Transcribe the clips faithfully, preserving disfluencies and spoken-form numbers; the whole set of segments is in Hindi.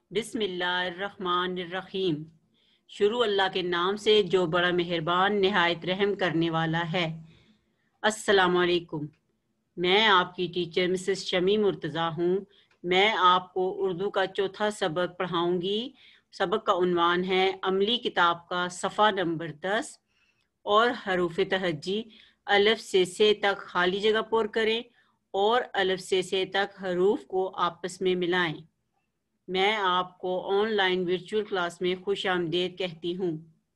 बिस्मिल्लाहिर्रहमानिर्रहीम। शुरू अल्लाह के नाम से जो बड़ा मेहरबान निहायत रहम करने वाला है। अस्सलामु अलैकुम। मैं आपकी टीचर मिसेस शमी मुर्तज़ा हूँ। मैं आपको उर्दू का चौथा सबक पढ़ाऊँगी। सबक का उन्वान है अमली किताब का सफ़ा नंबर दस और हरूफ तहज्जी। अलिफ से से तक खाली जगह पुर करें और अलिफ से से तक हरूफ को आपस में मिलाएं। मैं आपको ऑनलाइन वर्चुअल क्लास में खुश आमदीद कहती हूँ।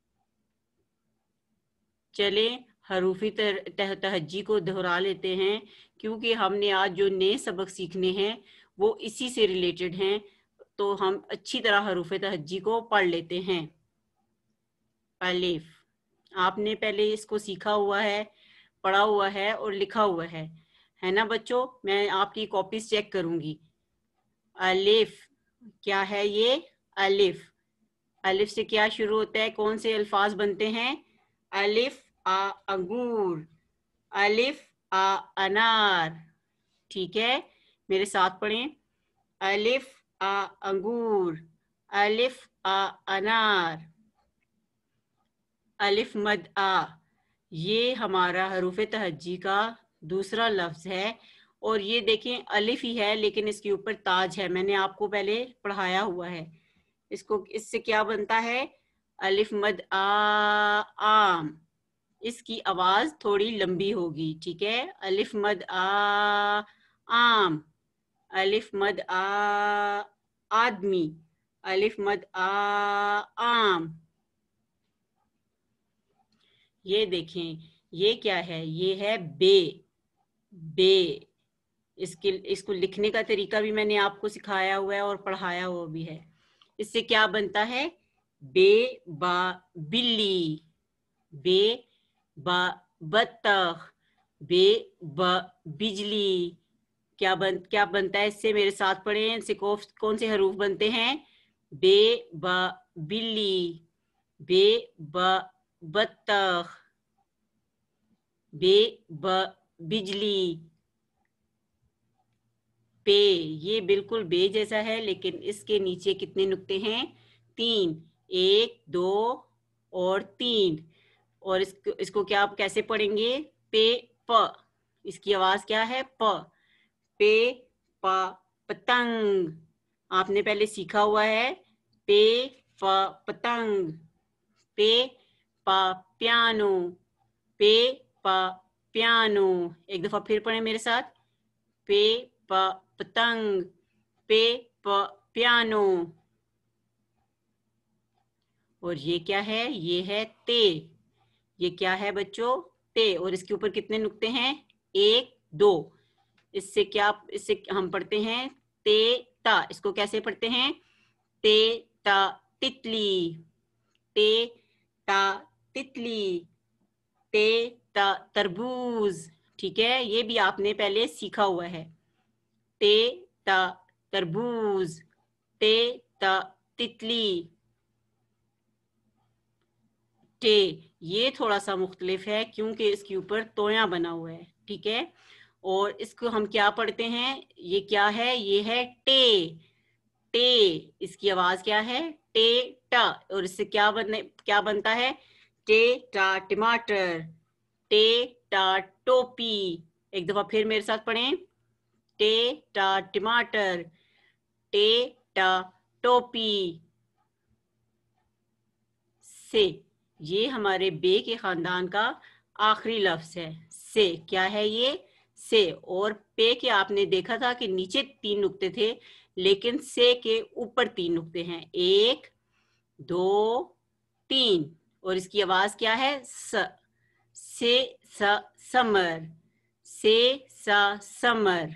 चलें हरूफी तहज्जी को दोहरा लेते हैं, क्योंकि हमने आज जो नए सबक सीखने हैं वो इसी से रिलेटेड हैं। तो हम अच्छी तरह हरूफ तहज्जी को पढ़ लेते हैं। अलिफ, आपने पहले इसको सीखा हुआ है, पढ़ा हुआ है और लिखा हुआ है, है ना बच्चों? मैं आपकी कॉपीज चेक करूंगी। अलिफ क्या है ये? अलिफ, अलिफ से क्या शुरू होता है? कौन से अल्फाज बनते हैं? अलिफ आ अंगूर, अलिफ आ अनार। ठीक है, मेरे साथ पढ़ें। अलिफ आ अंगूर, अलिफ आ अनार। अलिफ मद आ, ये हमारा हरूफ तहज्जी का दूसरा लफ्ज है। और ये देखें अलिफ ही है लेकिन इसके ऊपर ताज है, मैंने आपको पहले पढ़ाया हुआ है। इसको इससे क्या बनता है? अलिफ मद आ आम। इसकी आवाज थोड़ी लंबी होगी, ठीक है? अलिफ मद आ आम, अलिफ मद आ आदमी, अलिफ मद आ आम। ये देखें, ये क्या है? ये है बे। बे, इसके इसको लिखने का तरीका भी मैंने आपको सिखाया हुआ है और पढ़ाया हुआ भी है। इससे क्या बनता है? बे बा बिल्ली, बे बा बत्तख, बे ब बिजली। क्या बन क्या बनता है इससे? मेरे साथ पढ़ें। इससे कौन से हरूफ बनते हैं? बे ब बिल्ली, बे ब बत्तख, बे ब बिजली। पे, ये बिल्कुल बे जैसा है लेकिन इसके नीचे कितने नुक्ते हैं? तीन, एक, दो और तीन। और इसको इसको क्या आप कैसे पढ़ेंगे? पे प, इसकी आवाज क्या है? प। पे प पतंग, आपने पहले सीखा हुआ है। पे प पतंग, पे प पियानो, पे प पियानो। एक दफा फिर पढ़ें मेरे साथ। पे प पतंग, पे प पियानो। और ये क्या है? ये है ते। ये क्या है बच्चों? ते। और इसके ऊपर कितने नुक्ते हैं? एक, दो। इससे क्या, इससे हम पढ़ते हैं ते ता। इसको कैसे पढ़ते हैं? ते ता तितली, ते ता तितली, ते ता तरबूज। ठीक है, ये भी आपने पहले सीखा हुआ है। ते ता तरबूज, ते ता तितली। टे, ये थोड़ा सा मुख्तलिफ है क्योंकि इसके ऊपर तोया बना हुआ है, ठीक है? और इसको हम क्या पढ़ते हैं? ये क्या है? ये है टे। टे, इसकी आवाज क्या है? टे टा। और इससे क्या बनने क्या बनता है? टे टा टमाटर, टे टा टोपी। एक दफा फिर मेरे साथ पढ़ें। टे टा टमाटर, टे टा टोपी। से, ये हमारे बे के खानदान का आखिरी लफ्ज है। से क्या है ये? से। और पे के आपने देखा था कि नीचे तीन नुक्ते थे, लेकिन से के ऊपर तीन नुक्ते हैं। एक, दो, तीन। और इसकी आवाज क्या है? स। से स समर, से सा समर।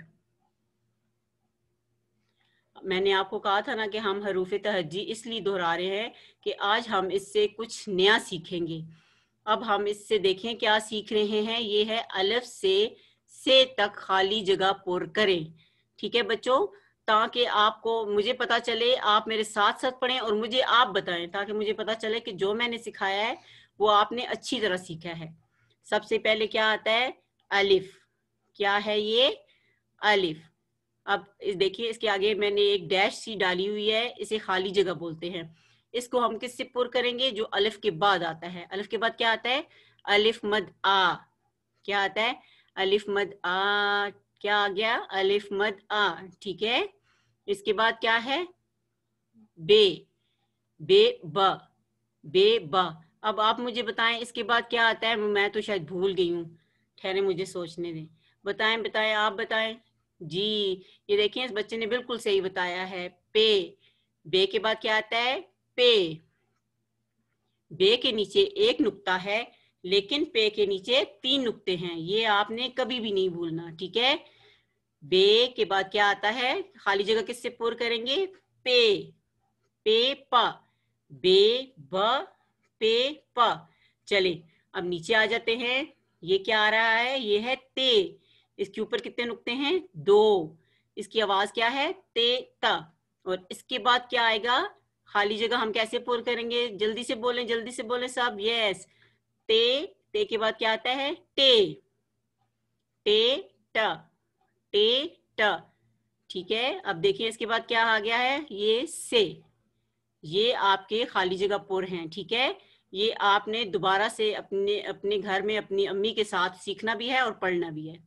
मैंने आपको कहा था ना कि हम हरूफ तहज्जी इसलिए दोहरा रहे हैं कि आज हम इससे कुछ नया सीखेंगे। अब हम इससे देखें क्या सीख रहे हैं। ये है अलिफ से से तक खाली जगह पुर करें। ठीक है बच्चों, ताकि आपको मुझे पता चले, आप मेरे साथ साथ पढ़ें और मुझे आप बताएं, ताकि मुझे पता चले कि जो मैंने सिखाया है वो आपने अच्छी तरह सीखा है। सबसे पहले क्या आता है? अलिफ। क्या है ये? अलिफ। अब इस देखिए इसके आगे मैंने एक डैश सी डाली हुई है, इसे खाली जगह बोलते हैं। इसको हम किससे पुर करेंगे? जो अलिफ के बाद आता है। अलिफ के बाद क्या आता है? अलिफ मद आ। क्या आता है? अलिफ मद आ। क्या आ गया? अलिफ मद आ। ठीक है, इसके बाद क्या है? बे। बे ब। बे ब। अब आप मुझे बताएं इसके बाद क्या आता है? मैं तो शायद भूल गई हूँ, ठहरे मुझे सोचने दें। बताएं बताएं, आप बताएं जी। ये देखिए इस बच्चे ने बिल्कुल सही बताया है, पे। बे के बाद क्या आता है? पे। बे के नीचे एक नुक्ता है, लेकिन पे के नीचे तीन नुक्ते हैं, ये आपने कभी भी नहीं भूलना, ठीक है। बे के बाद क्या आता है? खाली जगह किससे पुर करेंगे? पे। पे प। बे ब पे प। चले अब नीचे आ जाते हैं। ये क्या आ रहा है? ये है ते। इसके ऊपर कितने नुक्ते हैं? दो। इसकी आवाज क्या है? ते त। और इसके बाद क्या आएगा? खाली जगह हम कैसे पुर करेंगे? जल्दी से बोलें, जल्दी से बोलें सब। यस, ते। ते के बाद क्या आता है? टे। टे ट। टे ट। ठीक है, अब देखिए इसके बाद क्या आ गया है? ये से। ये आपके खाली जगह पुर हैं, ठीक है। ये आपने दोबारा से अपने अपने घर में अपनी अम्मी के साथ सीखना भी है और पढ़ना भी है।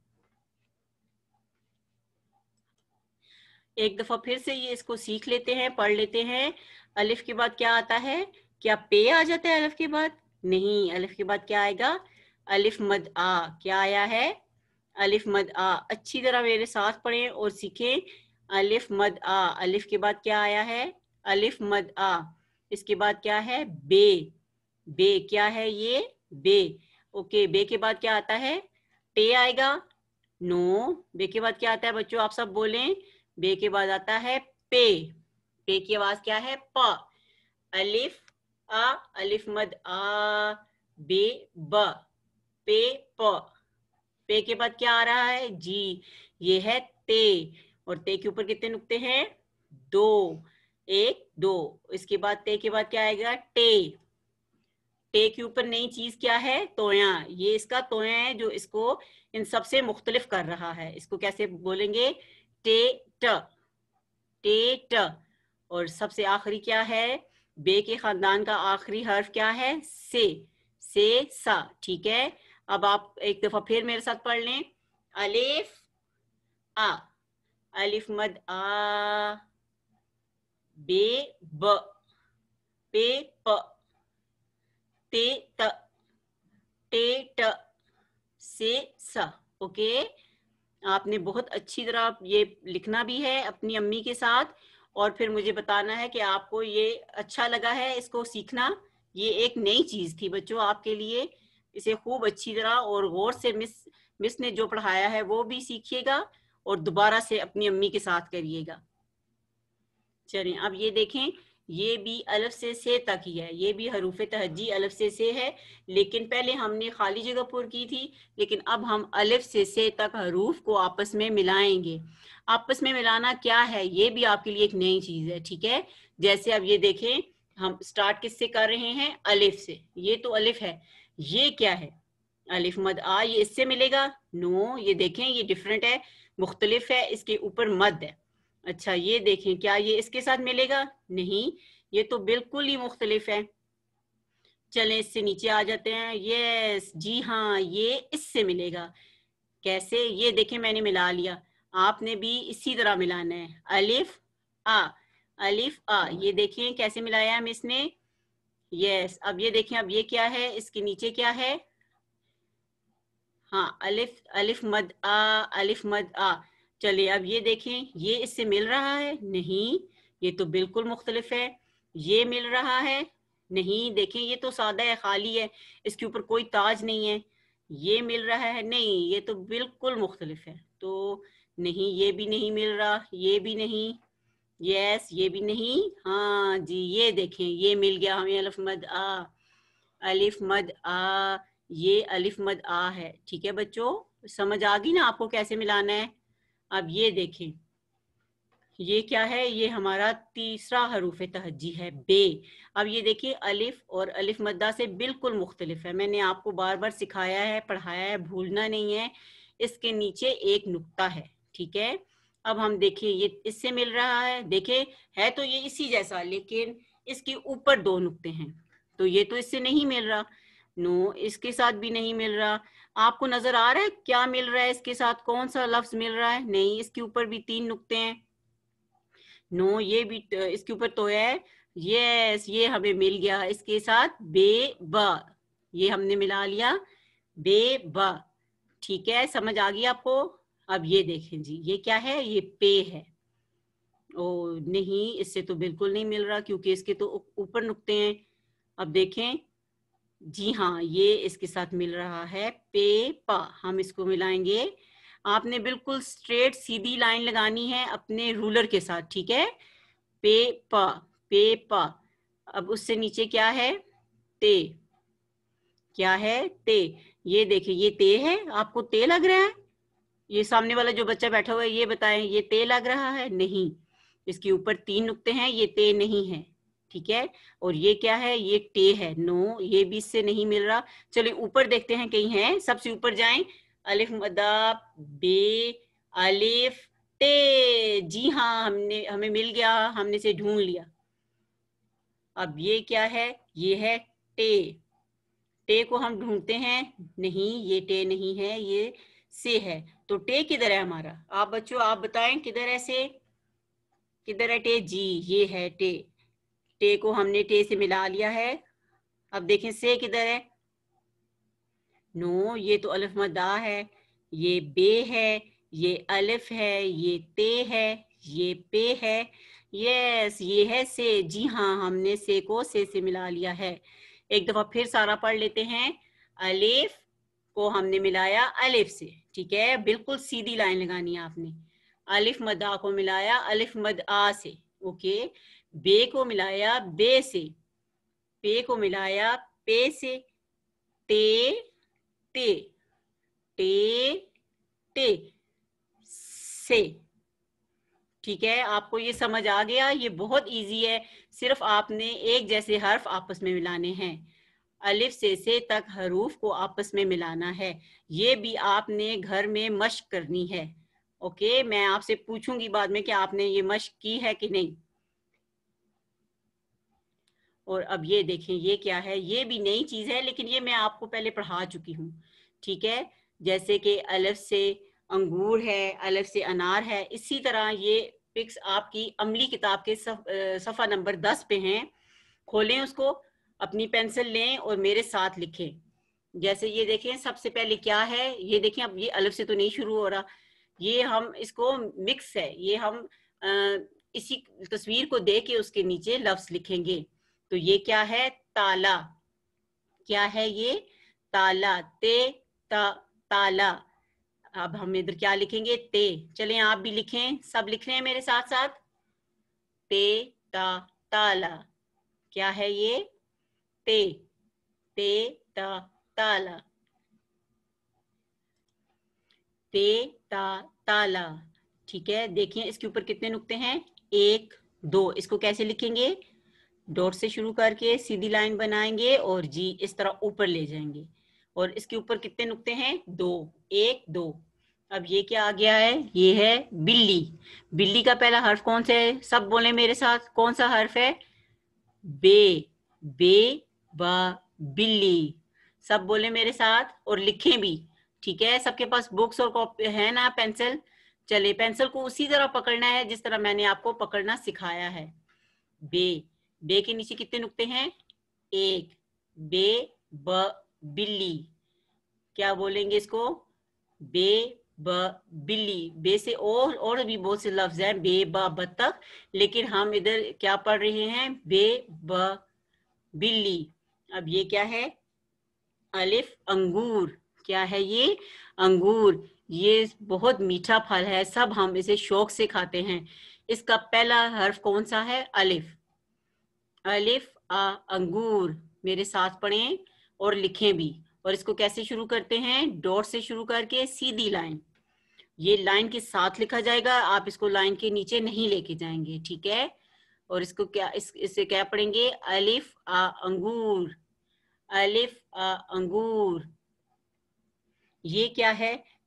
एक दफा फिर से ये इसको सीख लेते हैं, पढ़ लेते हैं। अलिफ के बाद क्या आता है? क्या पे आ जाता है अलिफ के बाद? नहीं, अलिफ के बाद क्या आएगा? अलिफ मद आ। क्या आया है? अलिफ मद आ। अच्छी तरह मेरे साथ पढ़ें और सीखें। अलिफ मद आ। अलिफ के बाद क्या आया है? अलिफ मद आ। इसके बाद क्या है? बे। बे क्या है ये? बे। ओके, बे के बाद क्या आता है? टे आएगा? नो। बे के बाद क्या आता है बच्चों? आप सब बोलें। बे के बाद आता है पे। पे की आवाज क्या है? प। अलिफ आ। अलिफ मद आ। बे ब। पे प। पे के बाद क्या आ रहा है? जी। ये है ते। और ते के ऊपर कितने नुक्ते हैं? दो। एक दो। इसके बाद ते के बाद क्या आएगा? टे। टे के ऊपर नई चीज क्या है? तोया। ये इसका तोया है जो इसको इन सबसे मुख्तलिफ कर रहा है। इसको कैसे बोलेंगे? टे ट। टे ट। और सबसे आखिरी क्या है? बे के खानदान का आखिरी हर्फ क्या है? से। से सा। ठीक है, अब आप एक दफा फिर मेरे साथ पढ़ लें। अलिफ आ। अलिफ मद आ। बे ब। पे प। ते त। टे ट। से सा। ओके, आपने बहुत अच्छी तरह ये लिखना भी है अपनी अम्मी के साथ, और फिर मुझे बताना है कि आपको ये अच्छा लगा है इसको सीखना। ये एक नई चीज थी बच्चों आपके लिए। इसे खूब अच्छी तरह और गौर से मिस मिस ने जो पढ़ाया है वो भी सीखिएगा और दोबारा से अपनी अम्मी के साथ करिएगा। चलिए अब ये देखें, ये भी अलिफ से से तक ही है, ये भी हरूफ तहज्जी अलिफ से से है, लेकिन पहले हमने खाली जगह पुर की थी, लेकिन अब हम अलिफ से से तक हरूफ को आपस में मिलाएंगे। आपस में मिलाना क्या है? ये भी आपके लिए एक नई चीज है, ठीक है। जैसे अब ये देखें, हम स्टार्ट किससे कर रहे हैं? अलिफ से। ये तो अलिफ है, ये क्या है? अलिफ मद आ। ये इससे मिलेगा? नो, ये देखें ये डिफरेंट है, मुख्तलिफ है, इसके ऊपर मद है। अच्छा ये देखें, क्या ये इसके साथ मिलेगा? नहीं, ये तो बिल्कुल ही मुख्तलिफ है। चलें इससे नीचे आ जाते हैं। यस जी हाँ, ये इससे मिलेगा। कैसे? ये देखें मैंने मिला लिया, आपने भी इसी तरह मिलाना है। अलिफ आ। अलिफ आ। ये देखें कैसे मिलाया है मिस ने। यस, अब ये देखें, अब ये क्या है? इसके नीचे क्या है? हाँ, अलिफ। अलिफ मद आ। अलिफ मद आ। चलिए अब ये देखें, ये इससे मिल रहा है? नहीं, ये तो बिल्कुल मुख्तलिफ है। ये मिल रहा है? नहीं, देखें ये तो सादा है, खाली है, इसके ऊपर कोई ताज नहीं है। ये मिल रहा है? नहीं, ये तो बिल्कुल मुख्तलिफ है। तो नहीं, ये भी नहीं मिल रहा, ये भी नहीं। यस, ये भी नहीं। हाँ जी, ये देखें, ये मिल गया हमें, अलिफ मद आ। अलिफ मद आ। ये अलिफ मद आ है, ठीक है बच्चों, समझ आ गई ना आपको कैसे मिलाना है। अब ये देखें, ये क्या है? ये हमारा तीसरा हरूफ तहज्जी है, बे। अब ये देखिए, अलिफ और अलिफ मद्दा से बिल्कुल मुख्तलिफ है। मैंने आपको बार बार सिखाया है, पढ़ाया है, भूलना नहीं है। इसके नीचे एक नुक्ता है, ठीक है। अब हम देखें ये इससे मिल रहा है, देखें है तो ये इसी जैसा, लेकिन इसके ऊपर दो नुक्ते हैं, तो ये तो इससे नहीं मिल रहा। नो, इसके साथ भी नहीं मिल रहा। आपको नजर आ रहा है क्या मिल रहा है इसके साथ, कौन सा लफ्ज मिल रहा है? नहीं, इसके ऊपर भी तीन नुक्ते हैं। नो, ये भी इसके ऊपर तो है। यस, ये हमें मिल गया इसके साथ बे ब, ये हमने मिला लिया बे ब। ठीक है, समझ आ गई आपको? अब ये देखें जी, ये क्या है? ये पे है। ओ नहीं, इससे तो बिल्कुल नहीं मिल रहा क्योंकि इसके तो ऊपर नुक्ते हैं। अब देखें जी हाँ, ये इसके साथ मिल रहा है पे पा। हम इसको मिलाएंगे। आपने बिल्कुल स्ट्रेट सीधी लाइन लगानी है अपने रूलर के साथ, ठीक है? पे पा, पे पा। अब उससे नीचे क्या है? ते। क्या है? ते। ये देखिए, ये ते है। आपको ते लग रहा है? ये सामने वाला जो बच्चा बैठा हुआ है ये बताएं, ये ते लग रहा है? नहीं, इसके ऊपर तीन नुक्ते हैं, ये ते नहीं है। ठीक है, और ये क्या है? ये टे है। नो, ये भी इससे नहीं मिल रहा। चलिए ऊपर देखते हैं कहीं है। सबसे ऊपर जाएं। अलिफ मदा बे अलिफ टे। जी हाँ, हमने हमें मिल गया, हमने इसे ढूंढ लिया। अब ये क्या है? ये है टे। टे को हम ढूंढते हैं, नहीं ये टे नहीं है, ये से है। तो टे किधर है हमारा? आप बच्चों आप बताएं किधर है से? किधर है टे? जी ये है टे। टे को हमने टे से मिला लिया है। अब देखें से किधर है? नो, ये तो अलिफ मदा है, ये बे है, ये अलिफ है, ये ते है, ये पे है। यस, ये है से। जी हाँ, हमने से को से से मिला लिया है। एक दफा फिर सारा पढ़ लेते हैं। अलिफ को हमने मिलाया अलिफ से, ठीक है? बिल्कुल सीधी लाइन लगानी है आपने। अलिफ मदा को मिलाया अलिफ मद आ से, ओके। बे को मिलाया बे से, पे को मिलाया पे से, टे टे टे टे से। ठीक है, आपको ये समझ आ गया? ये बहुत इजी है, सिर्फ आपने एक जैसे हर्फ आपस में मिलाने हैं। अलिफ से से तक हरूफ को आपस में मिलाना है। ये भी आपने घर में मश्क करनी है। ओके, मैं आपसे पूछूंगी बाद में कि आपने ये मश्क की है कि नहीं। और अब ये देखें, ये क्या है? ये भी नई चीज है, लेकिन ये मैं आपको पहले पढ़ा चुकी हूँ। ठीक है, जैसे कि अलिफ से अंगूर है, अलिफ से अनार है, इसी तरह ये पिक्स आपकी अमली किताब के सफ, सफा नंबर दस पे हैं। खोलें उसको, अपनी पेंसिल लें और मेरे साथ लिखें। जैसे ये देखें, सबसे पहले क्या है? ये देखें, अब ये अलिफ से तो नहीं शुरू हो रहा, ये हम इसको मिक्स है, ये हम आ, इसी तस्वीर को देख के उसके नीचे लफ्ज लिखेंगे। तो ये क्या है? ताला। क्या है ये? ताला। ते ता ताला। अब हम इधर क्या लिखेंगे? ते। चलें आप भी लिखें, सब लिख रहे हैं मेरे साथ साथ। ते ता ताला। क्या है ये? ते ते ता ताला। ते ता ताला। ठीक है, देखिए इसके ऊपर कितने नुक्ते हैं? एक दो। इसको कैसे लिखेंगे? डॉट से शुरू करके सीधी लाइन बनाएंगे और जी इस तरह ऊपर ले जाएंगे। और इसके ऊपर कितने नुक्ते हैं? दो। एक दो। अब ये क्या आ गया है? ये है बिल्ली। बिल्ली का पहला हर्फ कौन सा है? सब बोले मेरे साथ, कौन सा हर्फ है? बे। बे बा बिल्ली। सब बोले मेरे साथ और लिखें भी। ठीक है, सबके पास बुक्स और कॉपी है ना, पेंसिल? चलिए पेंसिल को उसी तरह पकड़ना है जिस तरह मैंने आपको पकड़ना सिखाया है। बे। बे के नीचे कितने नुक्ते हैं? एक। बे ब बिल्ली। क्या बोलेंगे इसको? बे ब बिल्ली। बे से और और भी बहुत से लफ्ज हैं, बे ब बत्तख, लेकिन हम इधर क्या पढ़ रहे हैं? बे ब बिल्ली। अब ये क्या है? अलिफ अंगूर। क्या है ये? अंगूर। ये बहुत मीठा फल है, सब हम इसे शौक से खाते हैं। इसका पहला हर्फ कौन सा है? अलिफ। अलिफ आ अंगूर। मेरे साथ पढ़ें और लिखें भी। और इसको कैसे शुरू करते हैं? डॉट से शुरू करके सीधी लाइन। ये लाइन के साथ लिखा जाएगा, आप इसको लाइन के नीचे नहीं लेके जाएंगे, ठीक है? और इसको क्या इस, इससे क्या पढ़ेंगे? अलिफ आ अंगूर। अलिफ आ अंगूर। ये क्या है?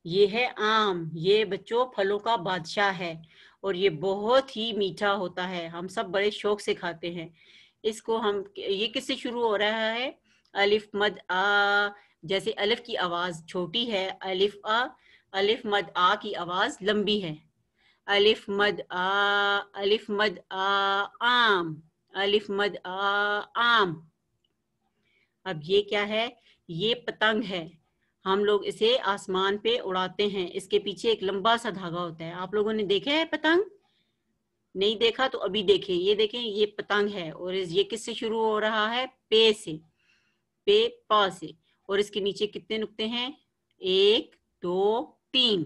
ये है आम। ये बच्चों फलों का बादशाह है और ये बहुत ही मीठा होता है, हम सब बड़े शौक से खाते हैं इसको। हम ये किससे शुरू हो रहा है? अलिफ मद आ। जैसे अलिफ की आवाज छोटी है, अलिफ आ। अलिफ मद आ की आवाज लंबी है। अलिफ मद आ, अलिफ मद आ, आम। अलिफ मद आ, आम। अब ये क्या है? ये पतंग है। हम लोग इसे आसमान पे उड़ाते हैं। इसके पीछे एक लंबा सा धागा होता है। आप लोगों ने देखा है पतंग? नहीं देखा तो अभी देखें। ये देखें, ये पतंग है और ये किससे शुरू हो रहा है? पे से। पे पा से। और इसके नीचे कितने नुक्ते हैं? एक, दो, तीन।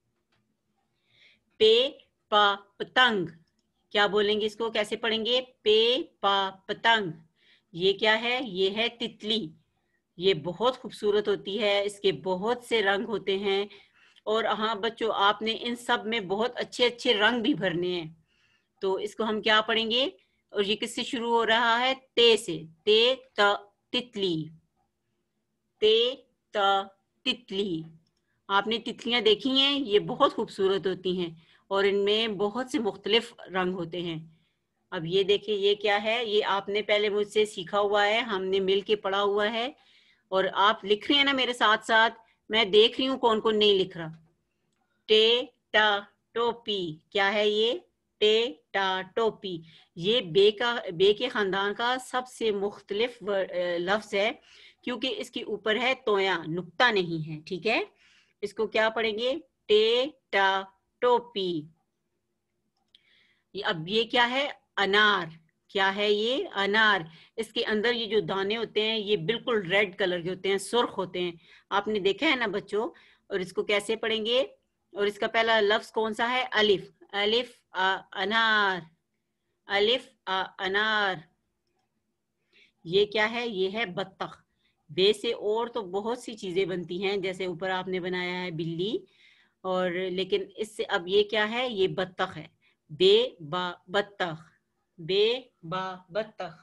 पे पा पतंग। क्या बोलेंगे इसको? कैसे पढ़ेंगे? पे पा पतंग। ये क्या है? ये है तितली। ये बहुत खूबसूरत होती है, इसके बहुत से रंग होते हैं। और हाँ बच्चों, आपने इन सब में बहुत अच्छे अच्छे रंग भी भरने हैं। तो इसको हम क्या पढ़ेंगे? और ये किससे शुरू हो रहा है? ते से। ते त तितली। ते त तितली। आपने तितलियां देखी हैं? ये बहुत खूबसूरत होती हैं और इनमें बहुत से मुख्तलिफ रंग होते हैं। अब ये देखिए, ये क्या है? ये आपने पहले मुझसे सीखा हुआ है, हमने मिल के पढ़ा हुआ है और आप लिख रहे हैं ना मेरे साथ साथ। मैं देख रही हूँ कौन कौन नहीं लिख रहा। टे टा टोपी। क्या है ये? टे टा टोपी। ये बे का बे के खानदान का सबसे मुख्तलिफ लफ्ज है क्योंकि इसके ऊपर है तोया, नुक्ता नहीं है। ठीक है, इसको क्या पढ़ेंगे? टे टा टोपी। अब ये क्या है? अनार। क्या है ये? अनार। इसके अंदर ये जो दाने होते हैं ये बिल्कुल रेड कलर के होते हैं, सुर्ख होते हैं। आपने देखा है ना बच्चों? और इसको कैसे पढ़ेंगे? और इसका पहला लफ्ज कौन सा है? अलिफ। अलिफ आ, अनार। अलिफ आ, अनार। ये क्या है? ये है बत्तख। बे से और तो बहुत सी चीजें बनती हैं, जैसे ऊपर आपने बनाया है बिल्ली, और लेकिन इससे अब ये क्या है? ये बत्तख है। बे बा बत्तख। बे बा बत्तख।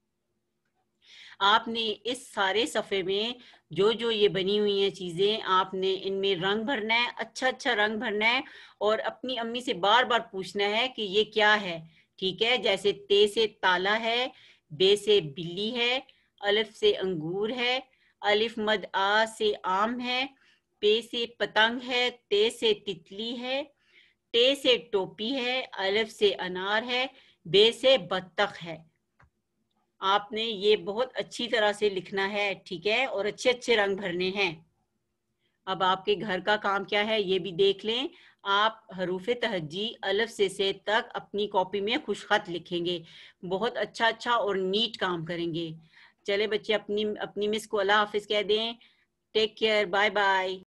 आपने इस सारे सफ़े में जो जो ये बनी हुई हैं चीज़ें, आपने इनमें रंग भरना है, अच्छा अच्छा रंग भरना है और अपनी अम्मी से बार बार पूछना है कि ये क्या है। ठीक है, जैसे ते से ताला है, बे से बिल्ली है, अलिफ से अंगूर है, अलिफ मद आ से आम है, पे से पतंग है, ते से तितली है, टे से टोपी है, अलिफ से अनार है, बे से बत्तख है। आपने ये बहुत अच्छी तरह से लिखना है, ठीक है, और अच्छे अच्छे रंग भरने हैं। अब आपके घर का काम क्या है ये भी देख लें। आप हरूफ तहज्जी अलिफ से से तक अपनी कॉपी में खुशखत लिखेंगे, बहुत अच्छा अच्छा और नीट काम करेंगे। चले बच्चे, अपनी अपनी मिस को अल्लाह हाफिज कह दें। Take care, bye bye.